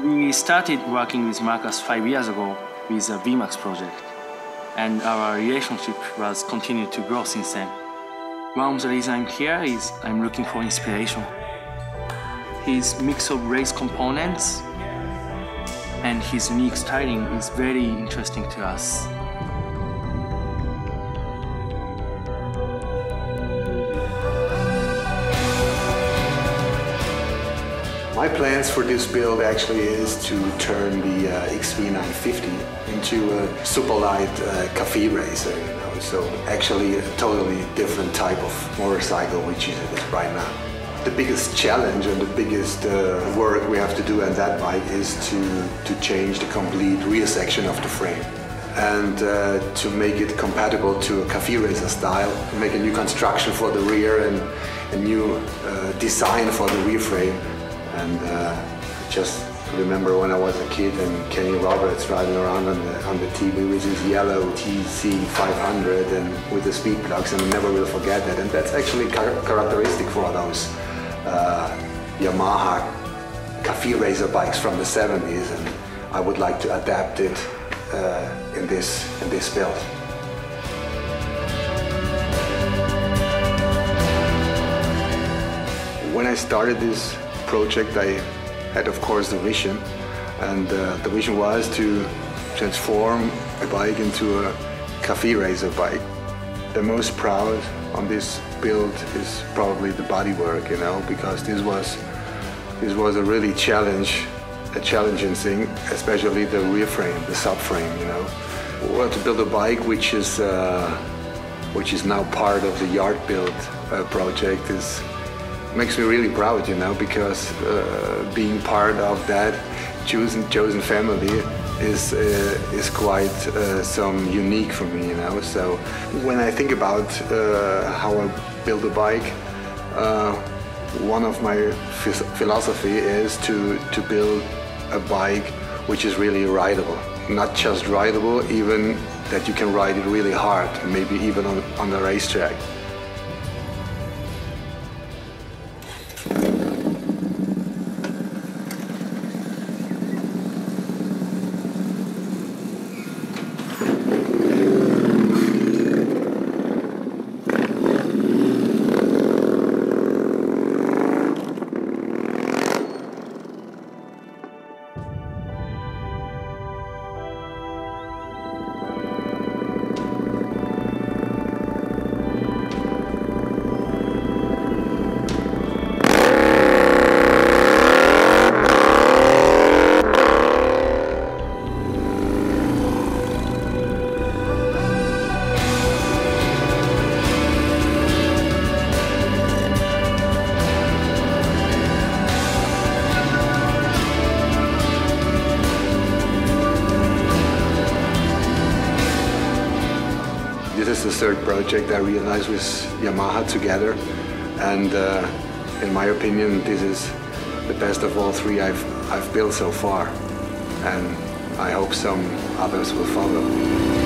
We started working with Marcus 5 years ago with a VMAX project, and our relationship was continued to grow since then. One of the reasons I'm here is I'm looking for inspiration. His mix of race components and his unique styling is very interesting to us. My plans for this build actually is to turn the XV950 into a super light cafe racer, you know. So actually a totally different type of motorcycle which it is right now. The biggest challenge and the biggest work we have to do on that bike is to change the complete rear section of the frame and to make it compatible to a cafe racer style, make a new construction for the rear and a new design for the rear frame. And just remember when I was a kid and Kenny Roberts riding around on the TV with his yellow TC500 and with the speed plugs, and I never will forget that. And that's actually characteristic for those Yamaha cafe racer bikes from the 70s, and I would like to adapt it in this build. When I started this project, I had of course the vision, and the vision was to transform a bike into a cafe racer bike. The most proud on this build is probably the bodywork, you know, because this was a really challenging thing, especially the rear frame, the subframe, you know. Well, to build a bike which is now part of the yard build project makes me really proud, you know, because being part of that chosen family is quite some unique for me, you know. So when I think about how I build a bike, one of my philosophy is to build a bike which is really rideable. Not just rideable, even that you can ride it really hard, maybe even on the racetrack. This is the third project I realized with Yamaha together, and in my opinion this is the best of all three I've built so far, and I hope some others will follow.